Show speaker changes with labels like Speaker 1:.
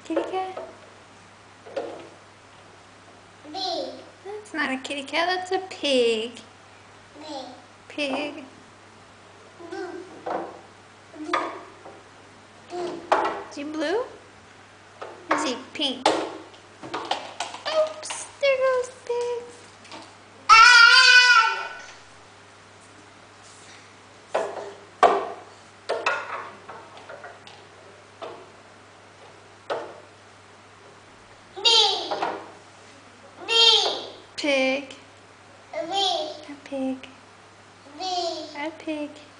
Speaker 1: Kitty cat?
Speaker 2: Pig.
Speaker 1: That's not a kitty cat, that's a pig.
Speaker 2: Pig.
Speaker 1: Pig.
Speaker 2: Blue. Blue. Pig.
Speaker 1: Is he blue? Or is he pink? Oops, there goes the pig. Pig. A pig. A pig.